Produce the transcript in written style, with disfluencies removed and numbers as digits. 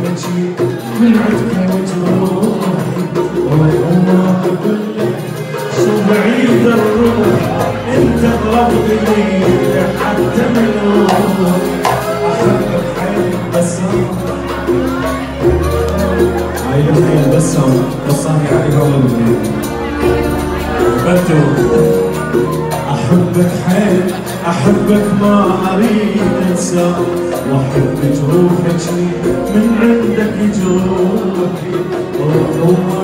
تروحي من عندك وتروحي وما أقولك شو بعيد الروح انت بربي حتى من روح احبك حيل بسام هاي الأغنية بسام وصاني عليها والله بنتو احبك حيل احبك ما اريد انساك واحب جروحك من عندك جروحي